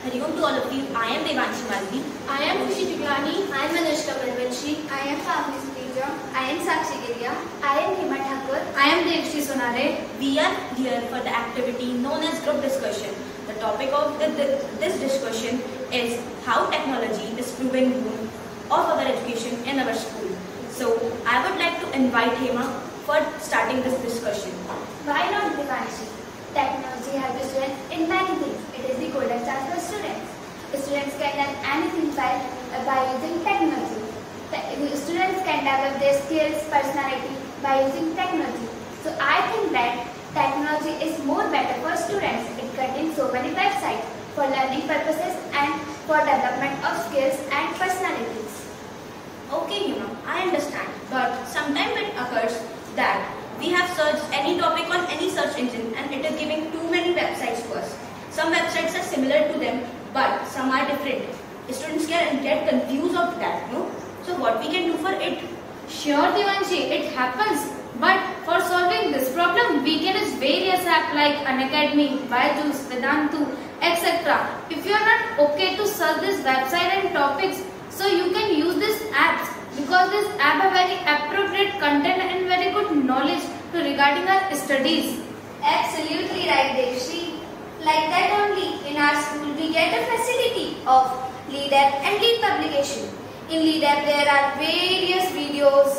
Hariom to all of you. I am Devanshi Malvi. I am Khushi Tiklani. I am Anushka Balvanshi. I am Pavni Suteja. I am Sakshi Giria. I am Hima Thakur. I am Devshri Sonare. We are here for the activity known as group discussion. The topic of this discussion is how technology is proving good of our education in our school. So I would like to invite Hima for starting this discussion. Why not, Devanshi? Technology helps students in many things. It is the golden chance for students. Students can learn anything by using technology. Students can develop their skills, personality by using technology. So I think that technology is more better for students. It contains so many websites for learning purposes and for development of skills and personalities. Okay, Hima, I understand. But sometimes it occurs that we have searched any topic on any search engine and it is giving too many websites to us. Some websites are similar to them, but some are different. Students can get confused of that, no? So what we can do for it? Sure, Devanshi, it happens. But for solving this problem, we can use various apps like Unacademy, Byju's, Vedantu, etc. If you are not okay to search this website and topics, so you can use these apps because this app have very appropriate content and very good knowledge regarding our studies. Absolutely right, Devshri. Like that only, in our school we get a facility of LeadApp and Lead publication. In LeadApp there are various videos,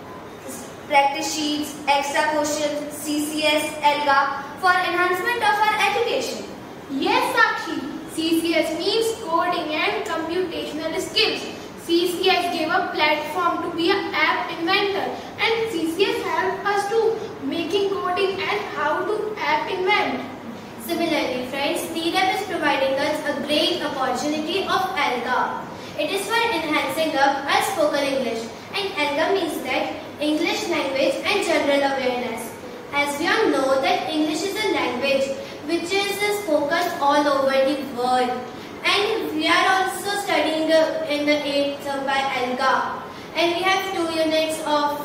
practice sheets, extra questions, CCS, ELGA for enhancement of our education. Yes, Sakshi. CCS means coding and computational skills. CCS gave a platform to be an app inventor, and CCS helped us to making coding and how to app invent. Similarly, friends, LeadApp is providing us a great opportunity of ELGA. It is for enhancing up our spoken English, and ELGA means that English language and general awareness. As we all know that English is a language which is spoken all over the world. And we are also studying in the 8th by ELGA. And we have 2 units of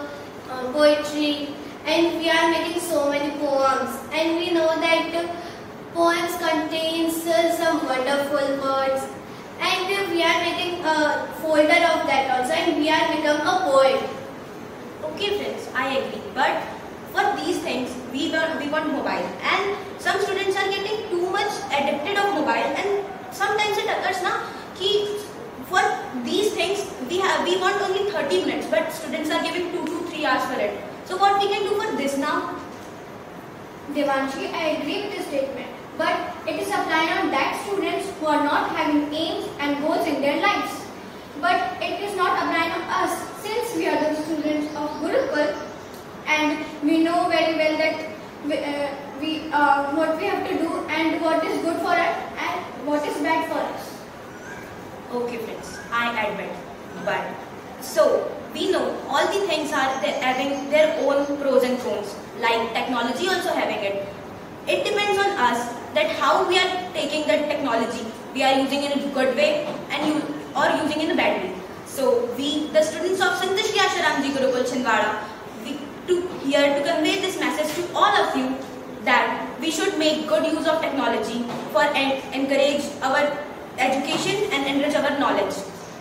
poetry. And we are making so many poems. And we know that poems contains some wonderful words. And we are making a folder of that also. And we are become a poet. Okay friends, I agree. But for these things, we want mobile. And some students are getting too much addicted of mobile. And sometimes it occurs na ki for these things we want only 30 minutes, but students are giving 2 to 3 hours for it. So what we can do for this now? Devanshi, I agree with this statement. But it is applied on that students who are not having aims and goals in their lives. But it is not applied on us, since we are the students of Gurukul and we know very well that what we have to do and what is good for us and what is bad for us. Okay friends, I admit. But so we know all the things are having their own pros and cons, like technology also having it. It depends on us that how we are taking that technology. We are using in a good way or using in a bad way. So we, the students of Sant Shri Asharamji Gurukul Chhindwara, here to convey this message to all of you that we should make good use of technology for encourage our education and enrich our knowledge.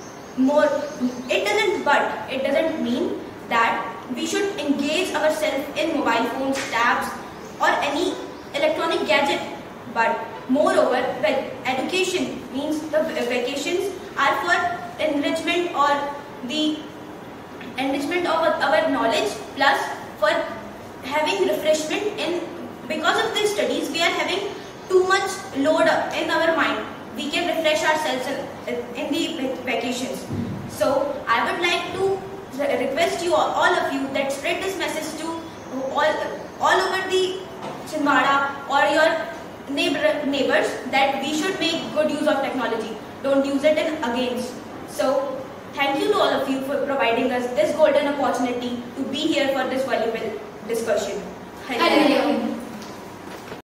It doesn't mean that we should engage ourselves in mobile phones, tabs or any electronic gadget. But moreover, education means the vacations are for enrichment or the enrichment of our knowledge, plus for having refreshment because of these studies we are having too much load in our mind. We can refresh ourselves in the vacations. So I would like to request you all of you that spread this message to all over the Chhindwara or your neighbors that we should make good use of technology. Don't use it against. So thank you to all of you for providing us this golden opportunity to be here for this valuable discussion. Hariom.